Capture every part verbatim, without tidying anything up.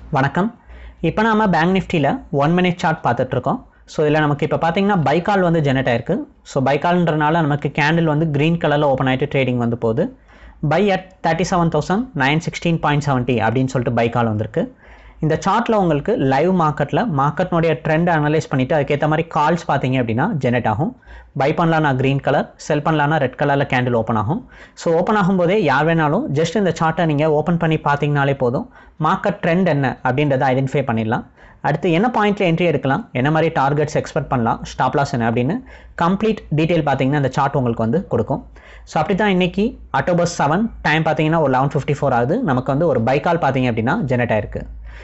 வணக்கம். இப்போ நாம பேங்க் நிஃப்டியில் ஒன் மினிட் சார்ட் பார்த்துட்டு இருக்கோம். ஸோ இதில் நமக்கு இப்போ பார்த்தீங்கன்னா பை கால் வந்து ஜெனரேட் ஆயிருக்கு. ஸோ பை கால்ன்றனால நமக்கு கேண்டில் வந்து க்ரீன் கலரில் ஓப்பன் ஆகிட்டு ட்ரேடிங் வந்து போகுது. Buy at thirty seven thousand nine sixteen point seventy அப்படின்னு சொல்லிட்டு பை கால் வந்திருக்கு. இந்த சார்ட்டில் உங்களுக்கு லைவ் மார்க்கெட்டில் மார்க்கெட்னுடைய ட்ரெண்ட் அனலைஸ் பண்ணிவிட்டு அதுக்கேற்ற மாதிரி கால்ஸ் பார்த்தீங்க அப்படின்னா ஜெனரேட் ஆகும். பை பண்ணலான்னா க்ரீன் கலர், செல் பண்ணலான்னா ரெட் கலரில் கேண்டில் ஓப்பன் ஆகும். ஸோ ஓப்பன் ஆகும்போதே யார் வேணாலும் ஜஸ்ட் இந்த சார்ட்டை நீங்கள் ஓப்பன் பண்ணி பார்த்தீங்கனாலே போதும், மார்க்கெட் ட்ரெண்ட் என்ன அப்படின்றத ஐடென்டிஃபை பண்ணிடலாம். அடுத்து என்ன பாயிண்ட்டில் என்ட்ரி எடுக்கலாம், என்ன மாதிரி டார்கெட்ஸ் எக்ஸ்பெக்ட் பண்ணலாம், ஸ்டாப் லாஸ் என்ன அப்படின்னு கம்ப்ளீட் டீட்டெயில் பார்த்தீங்கன்னா இந்த சார்ட் உங்களுக்கு வந்து கொடுக்கும். ஸோ அப்படி தான் இன்றைக்கி அக்டோபர் செவன் டைம் பார்த்தீங்கன்னா ஒரு லெவன் ஃபிஃப்டி ஃபோர் ஆகுது. நமக்கு வந்து ஒரு பை கால் பார்த்தீங்க அப்படின்னா ஜெனரேட் ஆயிருக்கு.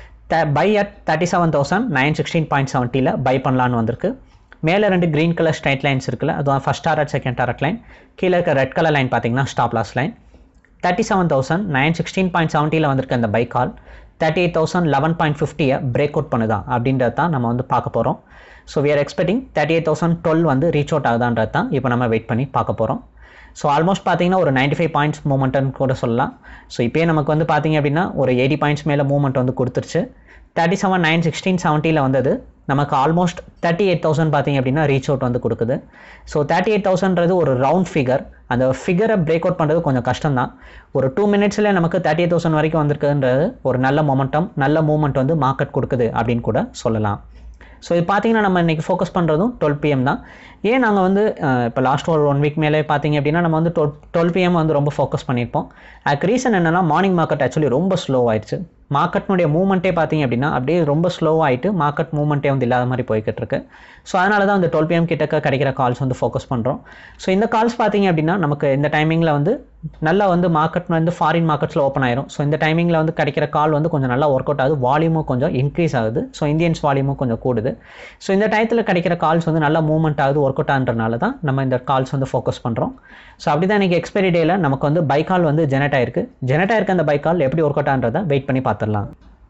Buy at thirty seven thousand nine sixteen point செவன்ட்டியில் பை பண்ணலான்னு வந்திருக்கு. மேலே ரெண்டு க்ரீன் கலர் ஸ்ட்ரைட் லைன்ஸ் இருக்குல்ல, அதுவும் first target second target line, கீழே இருக்க ரெட் கலர் லைன் பார்த்தீங்கன்னா stop loss line. Thirty seven thousand nine sixteen point செவன்ட்டியில் வந்திருக்க அந்த buy call thirty eight thousand eleven point ஃபிஃப்டியை பிரேக் அவுட் பண்ணுதான் அப்படின்றது தான் நம்ம வந்து பார்க்க போகிறோம். So we are expecting thirty eight thousand twelve வந்து ரீச் அவுட் ஆகுதான்றது தான் இப்போ நம்ம வெயிட் பண்ணி பார்க்க போகிறோம். ஸோ ஆல்மோஸ்ட் பார்த்தீங்கன்னா ஒரு நைன்ட்டி ஃபைவ் பாயிண்ட்ஸ் மூவ்மெண்ட்னு கூட சொல்லலாம். ஸோ இப்போயே நமக்கு வந்து பார்த்தீங்க அப்படின்னா ஒரு எயிட்டி பாயிண்ட்ஸ் மேலே மூவ்மெண்ட் வந்து கொடுத்துருச்சு. தேர்ட்டி செவன் நைன் சிக்ஸ்டீன் செவன்ட்டியில் வந்தது நமக்கு ஆல்மோஸ்ட் தேர்ட்டி எயிட் தௌசண்ட் பார்த்தீங்க அப்படின்னா ரீச் அவுட் வந்து கொடுக்குது. ஸோ தேர்ட்டி எயிட் தௌசண்ட்றது ஒரு ரவுண்ட் ஃபிகர். அந்த ஃபிகரை பிரேக் அவுட் பண்ணுறது கொஞ்சம் கஷ்டம் தான். ஒரு டூ மினிட்ஸில் நமக்கு தேர்ட்டி எயிட் தௌசண்ட் வரைக்கும் வந்திருக்குன்றது ஒரு நல்ல மொமெண்டம், நல்ல மூவ்மெண்ட் வந்து மார்க்கெட் கொடுக்குது அப்படின்னு கூட சொல்லலாம். ஸோ இது பார்த்தீங்கன்னா நம்ம இன்றைக்கி ஃபோக்கஸ் பண்ணுறதும் டுவெல் பிஎம் தான். ஏன் நாங்கள் வந்து இப்போ லாஸ்ட் ஒரு ஒன் வீக் மேலே பார்த்தீங்க அப்படின்னா நம்ம வந்து டுவெல் டுவெல் பிஎம் வந்து ரொம்ப ஃபோக்கஸ் பண்ணியிருப்போம். அதுக்கு ரீசன் என்னென்னா மார்னிங் மார்க்கெட் ஆக்சுவலி ரொம்ப ஸ்லோ ஆயிடுச்சு. மார்க்கெட்னுடைய மூவ்மெண்ட்டே பார்த்தீங்க அப்படின்னா அப்படியே ரொம்ப ஸ்லோவாகிட்டு மார்க்கெட் மூவ்மெண்ட்டே வந்து இல்லாத மாதிரி போய்கிட்டு இருக்கு. ஸோ அதனால தான் அந்த டுவெல் பிஎம் கிட்டக்க கிடைக்கிற கால்ஸ் வந்து ஃபோக்கஸ் பண்ணுறோம். ஸோ இந்த கால்ஸ் பார்த்தீங்க அப்படின்னா நமக்கு இந்த டைமிங்கில் வந்து நல்லா வந்து மார்க்கெட் வந்து ஃபாரின் மார்க்கெட்ஸில் ஓப்பன் ஆயிரும். ஸோ இந்த டைமிங்கில் வந்து கிடைக்கிற கால் வந்து கொஞ்சம் நல்லா ஒர்க் அவுட் ஆகுது, வால்யூமும் கொஞ்சம் இன்க்ரீஸ் ஆகுது. ஸோ இந்தியன்ஸ் வால்யூமும் கொஞ்சம் கூடுது. ஸோ இந்த டயத்தில் கிடைக்கிற கால்ஸ் வந்து நல்லா மூவ்மெண்ட் ஆகுது, ஒர்க் அவுட் ஆகுன்றனால தான் நம்ம இந்த கால்ஸ் வந்து ஃபோக்கஸ் பண்ணுறோம். ஸோ அப்படி தான் இன்றைக்கி எக்ஸ்பைரி டேயில் நமக்கு வந்து பை கால் வந்து ஜெனரேட் ஆயிருக்கு. ஜெனரேட் ஆயிருக்க அந்த பை கால் எப்படி ஒர்க் அவுட் ஆகுன்றதை வெயிட் பண்ணி பார்த்துடலாம்.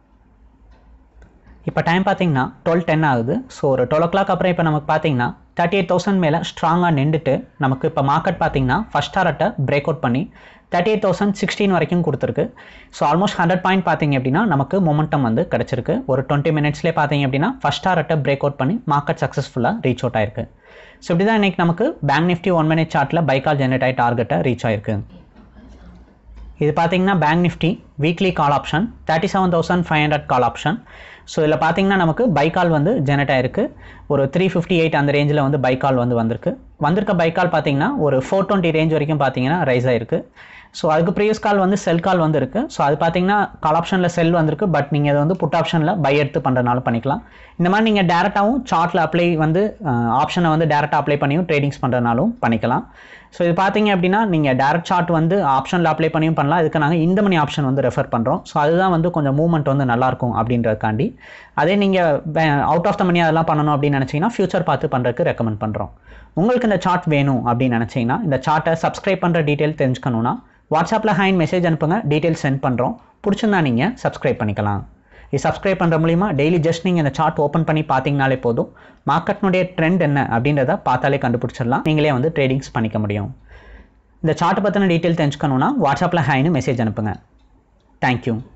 இப்போ டைம் பார்த்தீங்கன்னா டுவெல் டென் ஆகுது. ஸோ ஒரு டுவெல் ஓ கிளாக் அப்புறம் இப்போ நமக்கு பார்த்தீங்கன்னா தேர்ட்டி எயிட் தௌசண்ட் மேலே ஸ்ட்ராங்காக நின்றுட்டு நமக்கு இப்போ மார்க்கெட் பார்த்தீங்கன்னா ஃபஸ்ட் டாரட்டை பிரேக் அவுட் பண்ணி தேர்ட்டி எயிட் தௌசண்ட் சிக்ஸ்டீன் வரைக்கும் கொடுத்துருக்கு. ஸோ ஆல்மோஸ்ட் ஹண்ட்ரட் பாயிண்ட் பார்த்தீங்க அப்படின்னா நமக்கு மொமெண்டம் வந்து கிடச்சிருக்கு. ஒரு டுவெண்ட்டி மினிட்ஸ்லேயே பார்த்தீங்க அப்படின்னா ஃபஸ்ட் டாரட்டை பிரேக் அவுட் பண்ணி மார்க்கெட் சக்ஸஸ்ஃபுல்லாக ரீச் அவுட் ஆயிருக்கு. ஸோ இப்படி தான் இன்றைக்கி நமக்கு பேங்க் நிஃப்டி ஒன் மினிட் சார்ட்டில் பை கால் ஜெனரேட் ஆகி டார்கெட்டை ரீச் ஆயிருக்கு. இது பார்த்தீங்கன்னா bank Nifty weekly call option thirty seven thousand five hundred call option. So இதில் பார்த்தீங்கன்னா நமக்கு பை கால் வந்து ஜெனரேட் ஆயிருக்கு. ஒரு த்ரீ ஃபிஃப்டி எயிட் அந்த ரேஞ்சில் வந்து பை கால் வந்து வந்திருக்கு. வந்திருக்க பை கால் பார்த்தீங்கன்னா ஒரு ஃபோர் டுவெண்ட்டி ரேஞ்ச் வரைக்கும் பார்த்தீங்கன்னா ரைஸ் ஆயிருக்கு. ஸோ அதுக்கு ப்ரீவியஸ் கால் வந்து செல் கால் வந்து இருக்குது. ஸோ அது பார்த்தீங்கன்னா கால் ஆப்ஷனில் செல் வந்திருக்கு. பட் நீங்கள் அதை வந்து புட் ஆப்ஷனில் பை எடுத்து பண்ணுறதுனால பண்ணிக்கலாம். இந்த மாதிரி நீங்கள் டேரெக்டாகவும் சார்ட்டில் அப்ளை வந்து ஆப்ஷனை வந்து டேரெக்டாக அப்ளை பண்ணியும் ட்ரேடிங்ஸ் பண்ணுறதுனாலும் பண்ணிக்கலாம். ஸோ இது பார்த்தீங்க அப்படின்னா நீங்கள் டேரக்ட் சார்ட் வந்து ஆப்ஷனில் அப்ளை பண்ணியும் பண்ணலாம். இதுக்கு நாங்கள் இந்த மணி ஆப்ஷன் வந்து ரெஃபர் பண்ணுறோம். ஸோ அதுதான் வந்து கொஞ்சம் மூவ்மெண்ட் வந்து நல்லாயிருக்கும் அப்படின்றதுக்காண்டி. அதே நீங்கள் அவுட் ஆஃப் த மணி அதெல்லாம் பண்ணணும் அப்படின்னு நினச்சிங்கன்னா ஃபியூச்சர் பார்த்து பண்ணுறதுக்கு ரெக்கமெண்ட் பண்ணுறோம். உங்களுக்கு இந்த சார்ட் வேணும் அப்படின்னு நினச்சிங்கன்னா இந்த சார்ட்டை சப்ஸ்கிரைப் பண்ணுற டீட்டெயில் தெரிஞ்சுக்கணுன்னா வாட்ஸ்அப்பில் ஹேண்ட் மெசேஜ் அனுப்புங்க, டீட்டெயில் சென்ட் பண்ணுறோம். பிடிச்சிருந்தா நீங்கள் சப்ஸ்கிரைப் பண்ணிக்கலாம். இது சப்ஸ்கிரைப் பண்ணுற மூலிமா டெய்லி ஜஸ்ட் நீங்கள் இந்த சார்ட் ஓப்பன் பண்ணி பார்த்தீங்கனாலே போதும், மார்க்கெட்னுடைய ட்ரெண்ட் என்ன அப்படின்றத பார்த்தாலே கண்டுபிடிச்சிடலாம். நீங்களே வந்து ட்ரேடிங்ஸ் பண்ணிக்க முடியும். இந்த சார்ட்டை பற்றின டீட்டெயில் தெரிஞ்சுக்கணுன்னா வாட்ஸ்அப்பில் ஹேன்னு மெசேஜ் அனுப்புங்க. தேங்க்யூ.